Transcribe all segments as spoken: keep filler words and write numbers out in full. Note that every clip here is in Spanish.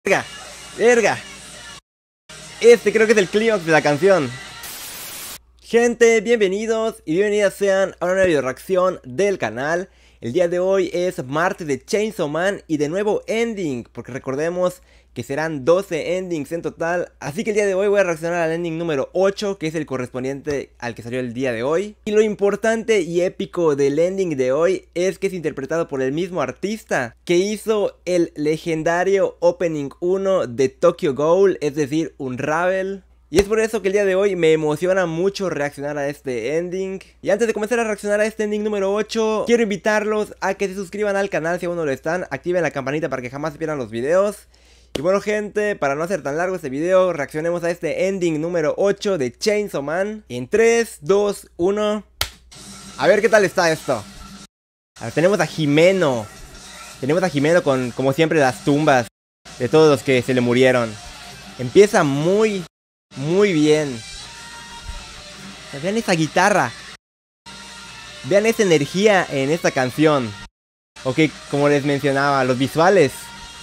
Verga, verga. Este creo que es el clímax de la canción. Gente, bienvenidos y bienvenidas sean a una nueva video reacción del canal. El día de hoy es martes de Chainsaw Man y de nuevo ending, porque recordemos que serán doce endings en total. Así que el día de hoy voy a reaccionar al ending número ocho, que es el correspondiente al que salió el día de hoy. Y lo importante y épico del ending de hoy es que es interpretado por el mismo artista que hizo el legendario Opening uno de Tokyo Ghoul, es decir, Unravel. Y es por eso que el día de hoy me emociona mucho reaccionar a este ending. Y antes de comenzar a reaccionar a este ending número ocho, quiero invitarlos a que se suscriban al canal si aún no lo están. Activen la campanita para que jamás se pierdan los videos. Y bueno, gente, para no hacer tan largo este video, reaccionemos a este ending número ocho de Chainsaw Man en tres, dos, uno. A ver qué tal está esto. A ver, tenemos a Himeno. Tenemos a Himeno con, como siempre, las tumbas de todos los que se le murieron. Empieza muy... muy bien. Vean esa guitarra. Vean esa energía en esta canción. Ok, como les mencionaba, los visuales.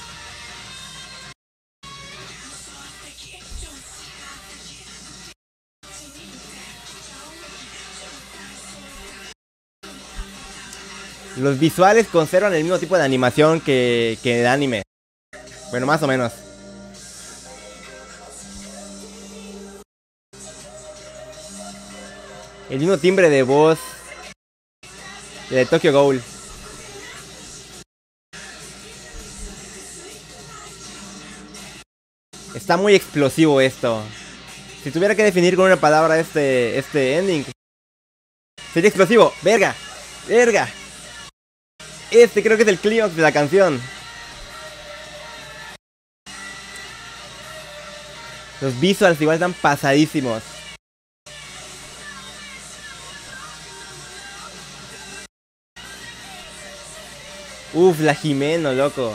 Los visuales conservan el mismo tipo de animación que, que el anime. Bueno, más o menos. El mismo timbre de voz de Tokyo Ghoul. Está muy explosivo esto. Si tuviera que definir con una palabra este, este ending, sería explosivo. Verga, verga. Este creo que es el clímax de la canción. Los visuals igual están pasadísimos. Uf, la Himeno, loco.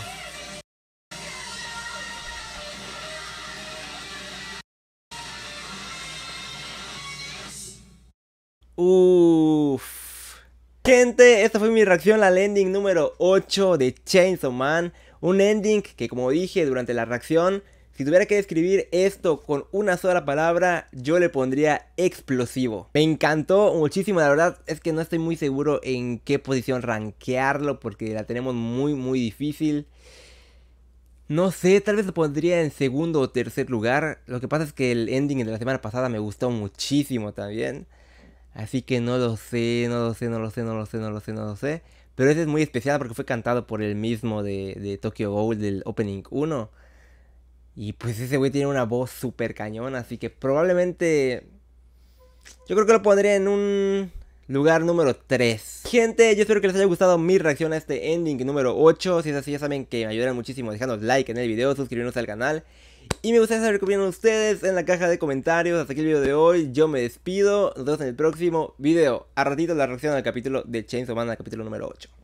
Uf. Gente, esta fue mi reacción al ending número ocho de Chainsaw Man. Un ending que, como dije durante la reacción, si tuviera que describir esto con una sola palabra, yo le pondría explosivo. Me encantó muchísimo, la verdad es que no estoy muy seguro en qué posición rankearlo, porque la tenemos muy muy difícil. No sé, tal vez lo pondría en segundo o tercer lugar. Lo que pasa es que el ending de la semana pasada me gustó muchísimo también. Así que no lo sé, no lo sé, no lo sé, no lo sé, no lo sé, no lo sé. Pero ese es muy especial porque fue cantado por el mismo de, de Tokyo Ghoul del Opening uno. Y pues ese güey tiene una voz súper cañona, así que probablemente... yo creo que lo pondría en un lugar número tres. Gente, yo espero que les haya gustado mi reacción a este ending número ocho. Si es así, ya saben que me ayudarán muchísimo dejando like en el video, suscribiéndose al canal. Y me gustaría saber qué opinan ustedes en la caja de comentarios. Hasta aquí el video de hoy, yo me despido. Nos vemos en el próximo video. A ratito la reacción al capítulo de Chainsaw Man, al capítulo número ocho.